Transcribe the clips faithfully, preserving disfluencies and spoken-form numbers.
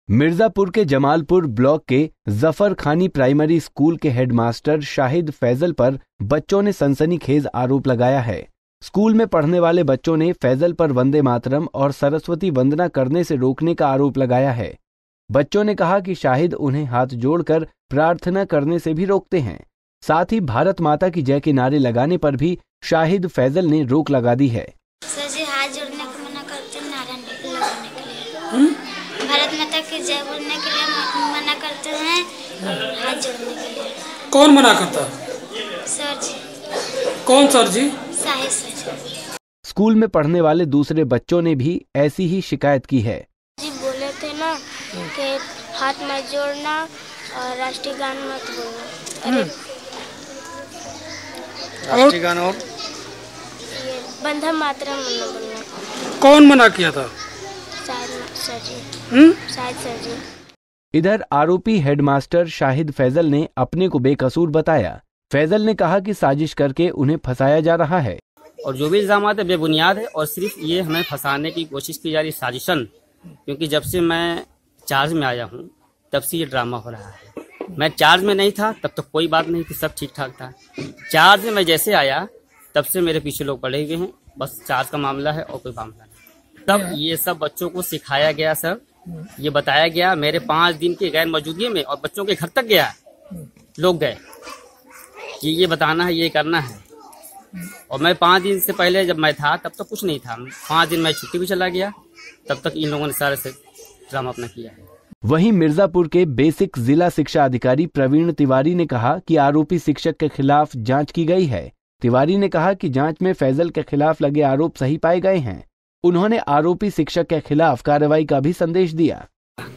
मिर्जापुर के जमालपुर ब्लॉक के Zafar Khani primary school के हेडमास्टर शाहिद फैजल पर बच्चों ने सनसनीखेज आरोप लगाया है। स्कूल में पढ़ने वाले बच्चों ने फैजल पर वंदे मातरम और सरस्वती वंदना करने से रोकने का आरोप लगाया है। बच्चों ने कहा कि शाहिद उन्हें हाथ जोड़कर प्रार्थना करने से भी रोकते हैं। साथ ही भारत माता की जय के नारे लगाने पर भी शाहिद फैजल ने रोक लगा दी है। सर जी हाथ जोड़ने को मना करते हैं, नारा लगाने के लिए, भारत माता की जय बोलने के लिए मना करते हैं, हाथ जोड़ने के लिए। कौन मना करता? सर जी। कौन sir ji? Shahid sir. School में पढ़ने वाले दूसरे बच्चों ने भी ऐसी ही शिकायत की है। जी बोले थे ना कि हाथ मत जोड़ना और राष्ट्रीय गान मत बोलना। राष्ट्रीय गान और ये वंदे मातरम मना बोलना। कौन मना किया था? शाहिद सर जी। हम्म? शाहिद सर जी। इधर आरोपी हेडमास्टर शाहिद फैजल ने अपने को बेकसूर बताया। फैजल ने कहा कि साजिश करके उन्हें फंसाया जा रहा है और जो भी इल्जाम है बेबुनियाद है और सिर्फ ये हमें फंसाने की कोशिश की जा रही साजिशन। क्योंकि जब से मैं चार्ज में आया हूँ तब से ये ड्रामा हो रहा है। मैं चार्ज में नहीं था तब तो कोई बात नहीं थी, सब ठीक ठाक था। चार्ज में मैं जैसे आया तब से मेरे पीछे लोग पड़े हुए हैं। बस चार्ज का मामला है और कोई मामला नहीं। तब ये सब बच्चों को सिखाया गया, सब ये बताया गया मेरे पाँच दिन की गैर मौजूदगी में, और बच्चों के घर तक गया, लोग गए कि ये बताना है, ये करना है। और मैं पाँच दिन से पहले जब मैं था तब तो कुछ नहीं था। पाँच दिन मैं छुट्टी भी चला गया, तब तक इन लोगों ने सारे से ड्रामा अपना किया है। वहीं मिर्जापुर के बेसिक जिला शिक्षा अधिकारी प्रवीण तिवारी ने कहा कि आरोपी शिक्षक के खिलाफ जांच की गई है। तिवारी ने कहा कि जांच में फैजल के खिलाफ लगे आरोप सही पाए गए हैं। उन्होंने आरोपी शिक्षक के खिलाफ कार्रवाई का भी संदेश दिया।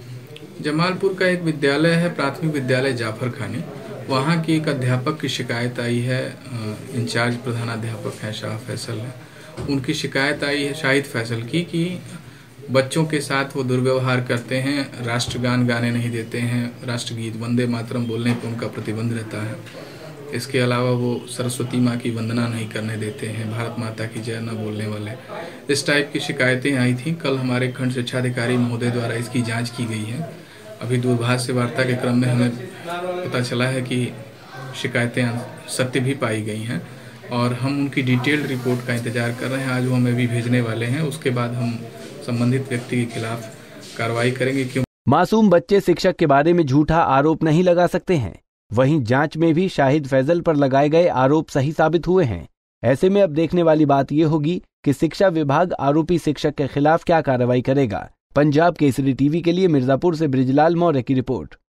जमालपुर का एक विद्यालय है, प्राथमिक विद्यालय जाफर खानी, वहाँ की एक अध्यापक की शिकायत आई है। इंचार्ज प्रधानाध्यापक हैं शाह फैसल है, उनकी शिकायत आई है शाहिद फैसल की कि बच्चों के साथ वो दुर्व्यवहार करते हैं, राष्ट्रगान गाने नहीं देते हैं, राष्ट्रगीत वंदे मातरम बोलने पर उनका प्रतिबंध रहता है। इसके अलावा वो सरस्वती माँ की वंदना नहीं करने देते हैं, भारत माता की जय न बोलने वाले, इस टाइप की शिकायतें आई थी। कल हमारे खंड शिक्षाधिकारी महोदय द्वारा इसकी जाँच की गई है। अभी दूरभाष से वार्ता के क्रम में हमें पता चला है कि शिकायतें सत्य भी पाई गई हैं और हम उनकी डिटेल्ड रिपोर्ट का इंतजार कर रहे हैं। आज वो हमें भी भेजने वाले हैं, उसके बाद हम संबंधित व्यक्ति के खिलाफ कार्रवाई करेंगे। क्यों मासूम बच्चे शिक्षक के बारे में झूठा आरोप नहीं लगा सकते हैं। वहीं जांच में भी शाहिद फैजल पर लगाए गए आरोप सही साबित हुए हैं। ऐसे में अब देखने वाली बात यह होगी कि शिक्षा विभाग आरोपी शिक्षक के खिलाफ क्या कार्रवाई करेगा। पंजाब केसरी टीवी के लिए मिर्जापुर से ब्रिजलाल मौर्य की रिपोर्ट।